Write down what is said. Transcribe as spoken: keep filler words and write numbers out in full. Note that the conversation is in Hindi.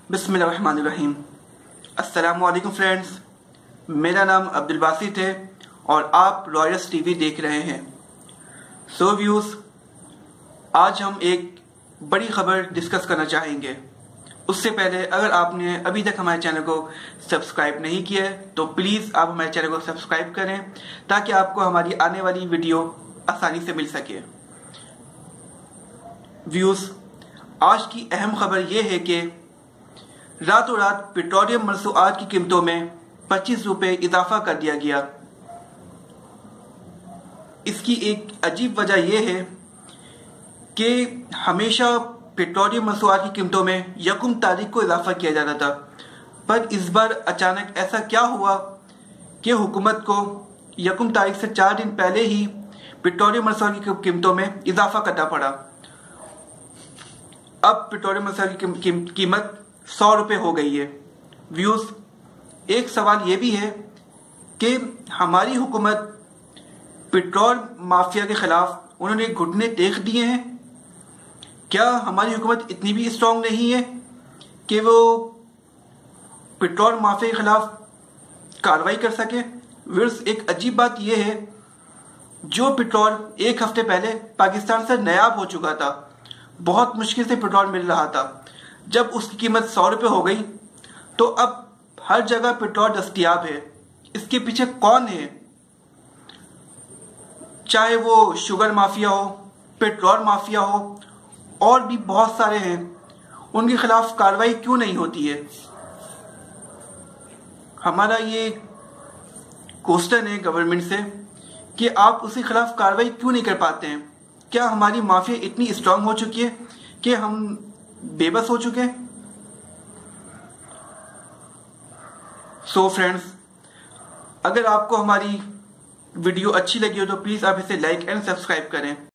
बिस्मिल्लाहिर्रहमानिर्रहीम। अस्सलामुअलैकुम फ्रेंड्स, मेरा नाम अब्दुल बासित है और आप रॉयल्स टीवी देख रहे हैं। सो व्यूज़, आज हम एक बड़ी खबर डिस्कस करना चाहेंगे। उससे पहले अगर आपने अभी तक हमारे चैनल को सब्सक्राइब नहीं किया है तो प्लीज़ आप हमारे चैनल को सब्सक्राइब करें ताकि आपको हमारी आने वाली वीडियो आसानी से मिल सके। व्यूज़, आज की अहम खबर यह है कि रातों रात पेट्रोलियम मसनूआत की कीमतों में पच्चीस रुपए इजाफा कर दिया गया। इसकी एक अजीब वजह यह है कि हमेशा पेट्रोलियम मसनूआत की कीमतों में यकम तारीख को इजाफा किया जाता था, पर इस बार अचानक ऐसा क्या हुआ कि हुकूमत को यकम तारीख से चार दिन पहले ही पेट्रोलियम मसनूआत की कीमतों में इजाफा करना पड़ा। अब पेट्रोलियम मसनूआत की कीमत सौ रुपये हो गई है। व्यूज़, एक सवाल ये भी है कि हमारी हुकूमत पेट्रोल माफिया के खिलाफ उन्होंने घुटने टेक दिए हैं। क्या हमारी हुकूमत इतनी भी स्ट्रांग नहीं है कि वो पेट्रोल माफिया के खिलाफ कार्रवाई कर सके? व्यूज़, एक अजीब बात यह है, जो पेट्रोल एक हफ्ते पहले पाकिस्तान से नायाब हो चुका था, बहुत मुश्किल से पेट्रोल मिल रहा था, जब उसकी कीमत सौ रुपये हो गई तो अब हर जगह पेट्रोल दस्तयाब है। इसके पीछे कौन है? चाहे वो शुगर माफिया हो, पेट्रोल माफिया हो, और भी बहुत सारे हैं, उनके खिलाफ कार्रवाई क्यों नहीं होती है? हमारा ये क्वेश्चन है गवर्नमेंट से कि आप उसके खिलाफ कार्रवाई क्यों नहीं कर पाते हैं? क्या हमारी माफिया इतनी स्ट्रांग हो चुकी है कि हम बेबस हो चुके हैं? सो फ्रेंड्स, अगर आपको हमारी वीडियो अच्छी लगी हो तो प्लीज़ आप इसे लाइक एंड सब्सक्राइब करें।